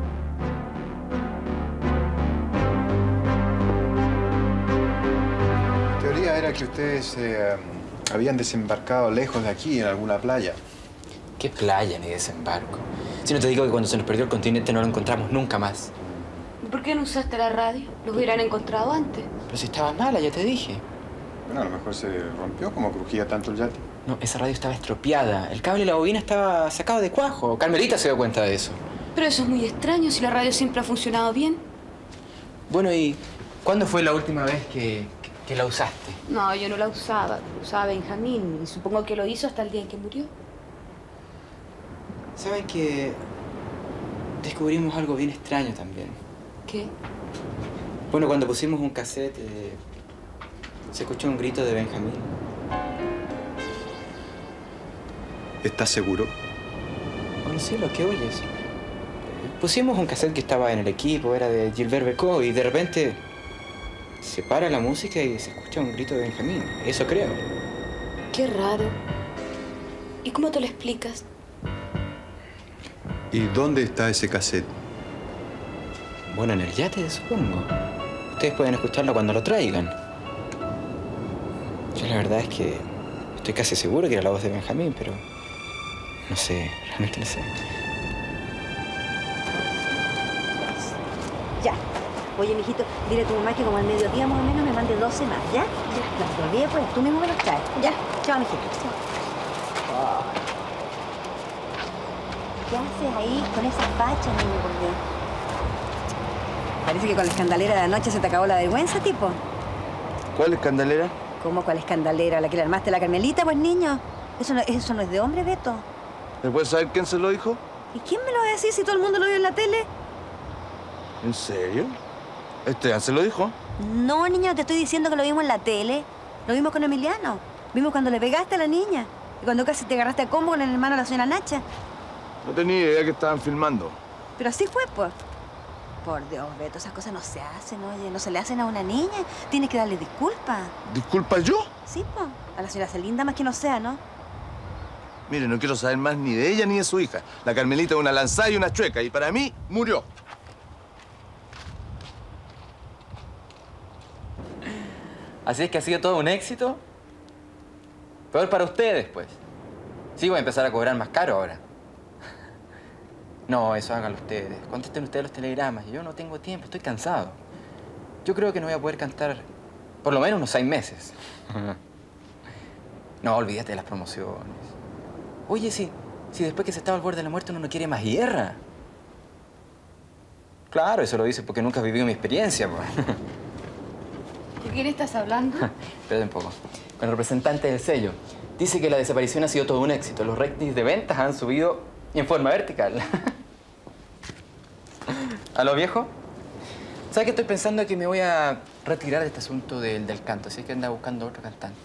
La teoría era que ustedes habían desembarcado lejos de aquí, en alguna playa. ¿Qué playa ni desembarco? Si no te digo que cuando se nos perdió el continente no lo encontramos nunca más. ¿Por qué no usaste la radio? Los hubieran encontrado antes. Pero si estaba mala, ya te dije. Bueno, a lo mejor se rompió, como crujía tanto el yate. No, esa radio estaba estropeada. El cable y la bobina estaba sacado de cuajo. Carmelita se dio cuenta de eso. Pero eso es muy extraño si la radio siempre ha funcionado bien. Bueno, ¿y cuándo fue la última vez que la usaste? No, yo no la usaba. La usaba Benjamín y supongo que lo hizo hasta el día en que murió. ¿Saben que descubrimos algo bien extraño también? ¿Qué? Bueno, cuando pusimos un cassette, se escuchó un grito de Benjamín. ¿Estás seguro? Bueno, sí, lo que oyes. Pusimos un cassette que estaba en el equipo, era de Gilbert Bécaud, y de repente se para la música y se escucha un grito de Benjamín. Eso creo. Qué raro. ¿Y cómo te lo explicas? ¿Y dónde está ese cassette? Bueno, en el yate, supongo. Ustedes pueden escucharlo cuando lo traigan. Yo la verdad es que estoy casi seguro que era la voz de Benjamín, pero no sé, realmente no sé. Ya. Oye, mijito, dile a tu mamá que como al mediodía más o menos me mande 12 más, ¿ya? Ya. No te olvides, pues, tú mismo me los traes. Ya. Chao, mijito. Chao. Oh. ¿Qué haces ahí con esa facha, niño, por Dios? Parece que con la escandalera de anoche se te acabó la vergüenza, tipo. ¿Cuál escandalera? ¿Cómo cuál escandalera? ¿La que le armaste a la Carmelita, pues, niño? Eso no es de hombre, Beto. ¿Me puedes saber quién se lo dijo? ¿Y quién me lo va a decir si todo el mundo lo vio en la tele? ¿En serio? ¿Esteban se lo dijo? No, niño, te estoy diciendo que lo vimos en la tele. Lo vimos con Emiliano. Vimos cuando le pegaste a la niña. Y cuando casi te agarraste a combo con el hermano de la señora Nacha. No tenía idea que estaban filmando. Pero así fue, pues. Por Dios, Beto, esas cosas no se hacen, oye. No se le hacen a una niña. Tienes que darle disculpas. ¿Disculpas yo? Sí, pues. A la señora Celinda más que no sea, ¿no? Mire, no quiero saber más ni de ella ni de su hija. La Carmelita es una lanzada y una chueca. Y para mí, murió. Así es que ha sido todo un éxito. Peor para ustedes, pues. Sí, voy a empezar a cobrar más caro ahora. No, eso háganlo ustedes. Contesten ustedes los telegramas. Yo no tengo tiempo, estoy cansado. Yo creo que no voy a poder cantar por lo menos unos 6 meses. No, olvídate de las promociones. Oye, si Si después que se estaba al borde de la muerte uno no quiere más guerra. Claro, eso lo dices porque nunca has vivido mi experiencia, pues. ¿De quién estás hablando? Espérate un poco. Con el representante del sello. Dice que la desaparición ha sido todo un éxito. Los ratings de ventas han subido en forma vertical. ¿Aló, viejo? ¿Sabes que estoy pensando que me voy a retirar de este asunto del canto? Así que anda buscando otro cantante.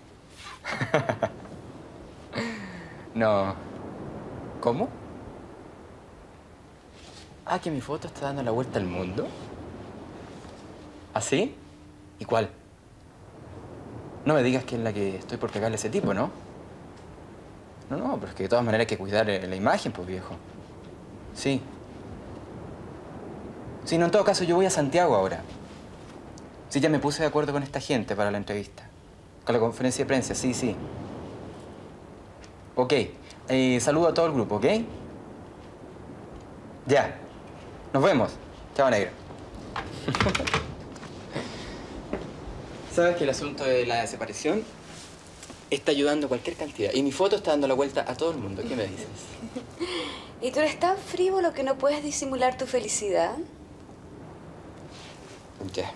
No. ¿Cómo? Ah, que mi foto está dando la vuelta al mundo. ¿Así? ¿Y cuál? No me digas que es la que estoy por pegarle a ese tipo, ¿no? No, pero es que de todas maneras hay que cuidar la imagen, pues, viejo. Sí. Sí, no, en todo caso, yo voy a Santiago ahora. Sí, ya me puse de acuerdo con esta gente para la entrevista. Con la conferencia de prensa, sí, sí. Ok. Saludo a todo el grupo, ¿ok? Ya. Nos vemos. Chao, negro. ¿Sabes que el asunto de la desaparición está ayudando cualquier cantidad? Y mi foto está dando la vuelta a todo el mundo. ¿Qué me dices? ¿Y tú eres tan frívolo que no puedes disimular tu felicidad? Ya.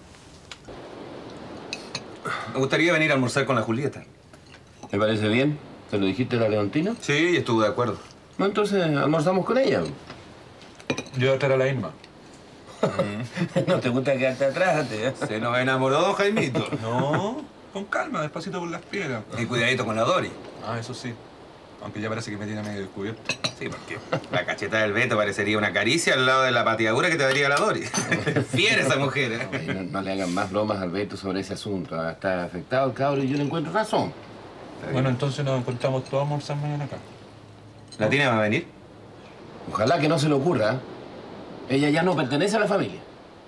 Me gustaría venir a almorzar con la Julieta. ¿Me parece bien? ¿Te lo dijiste a la Leontina? Sí, estuve de acuerdo. No, entonces almorzamos con ella. Yo voy a traer a la Irma. ¿No te gusta quedarte atrás, tío? Se nos enamoró don Jaimito. No, con calma, despacito por las piedras. Y cuidadito con la Dori. Ah, eso sí. Aunque ya parece que me tiene medio descubierto. Sí, porque la cacheta del Beto parecería una caricia al lado de la pateadura que te daría la Dori. Fiera esa mujer, ¿eh? No le hagan más bromas al Beto sobre ese asunto. Está afectado el cabro y yo le encuentro razón. Bueno, entonces nos encontramos todos a almorzar mañana acá. ¿La Tina va a venir? Ojalá que no se le ocurra. Ella ya no pertenece a la familia.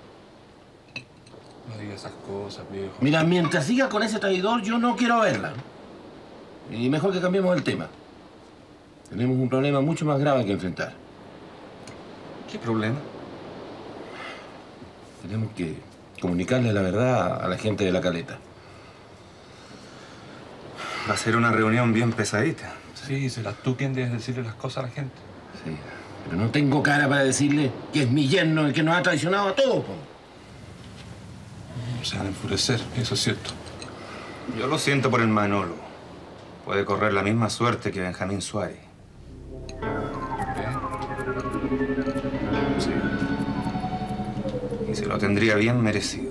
No digas esas cosas, viejo. Mira, mientras siga con ese traidor, yo no quiero verla. Y mejor que cambiemos el tema. Tenemos un problema mucho más grave que enfrentar. ¿Qué problema? Tenemos que comunicarle la verdad a la gente de la caleta. Va a ser una reunión bien pesadita. Sí, serás tú quien debes decirle las cosas a la gente. Sí, pero no tengo cara para decirle que es mi yerno el que nos ha traicionado a todos, po. Se van a enfurecer, eso es cierto. Yo lo siento por el Manolo. Puede correr la misma suerte que Benjamín Suárez. Sí. Y se lo tendría bien merecido.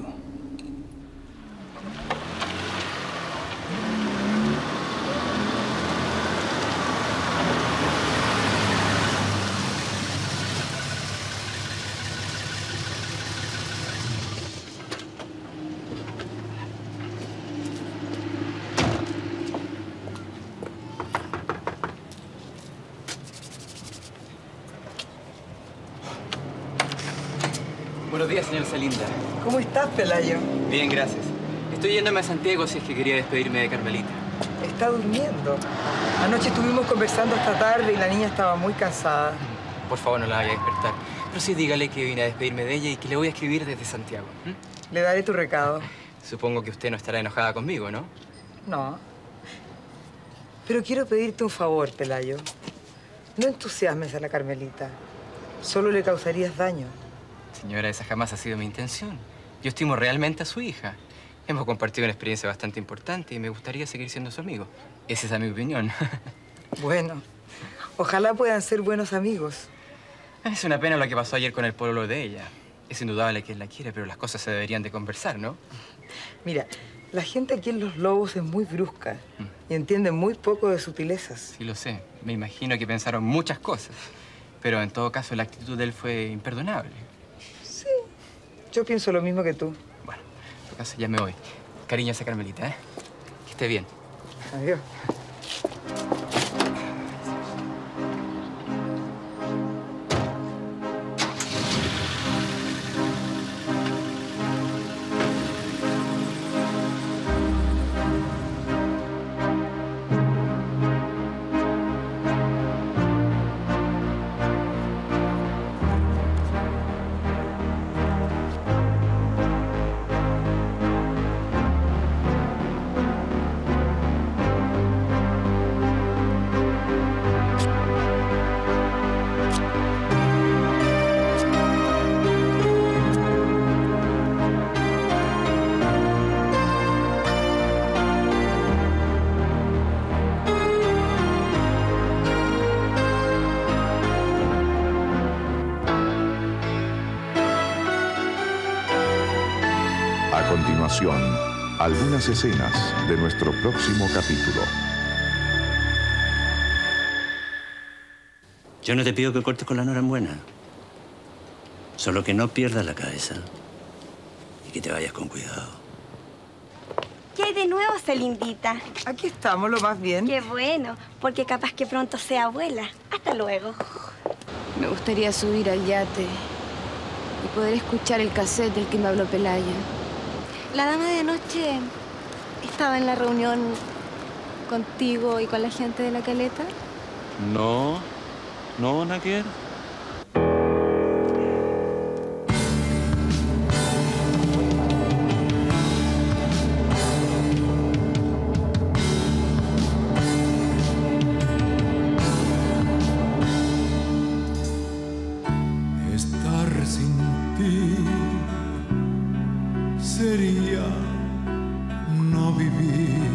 Buenos días, señor Celinda. ¿Cómo estás, Pelayo? Bien, gracias. Estoy yéndome a Santiago si es que quería despedirme de Carmelita. Está durmiendo. Anoche estuvimos conversando hasta tarde y la niña estaba muy cansada. Por favor, no la vaya a despertar. Pero sí dígale que vine a despedirme de ella y que le voy a escribir desde Santiago. Le daré tu recado. Supongo que usted no estará enojada conmigo, ¿no? No. Pero quiero pedirte un favor, Pelayo. No entusiasmes a la Carmelita. Solo le causarías daño. Señora, esa jamás ha sido mi intención. Yo estimo realmente a su hija. Hemos compartido una experiencia bastante importante y me gustaría seguir siendo su amigo. Esa es mi opinión. Bueno, ojalá puedan ser buenos amigos. Es una pena lo que pasó ayer con el pololo de ella. Es indudable que él la quiere, pero las cosas se deberían de conversar, ¿no? Mira, la gente aquí en Los Lobos es muy brusca y entiende muy poco de sutilezas. Sí, lo sé. Me imagino que pensaron muchas cosas. Pero en todo caso, la actitud de él fue imperdonable. Sí, yo pienso lo mismo que tú. Bueno, en todo caso, ya me voy. Cariño a esa Carmelita, ¿eh? Que esté bien. Adiós. continuación, algunas escenas de nuestro próximo capítulo. Yo no te pido que cortes con la Nora en buena. Solo que no pierdas la cabeza y que te vayas con cuidado. ¿Qué hay de nuevo, Celindita? Aquí estamos, lo más bien. Qué bueno, porque capaz que pronto sea abuela. Hasta luego. Me gustaría subir al yate y poder escuchar el cassette del que me habló Pelayo. La dama de anoche estaba en la reunión contigo y con la gente de la Caleta. No, nada que ver. Estar sin ti sería no vivir.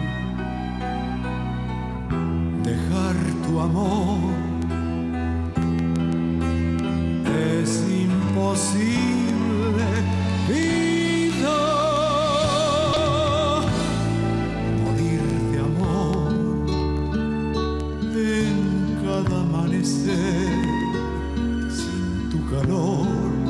Dejar tu amor es imposible, vida. Morir de amor en cada amanecer. Tu calor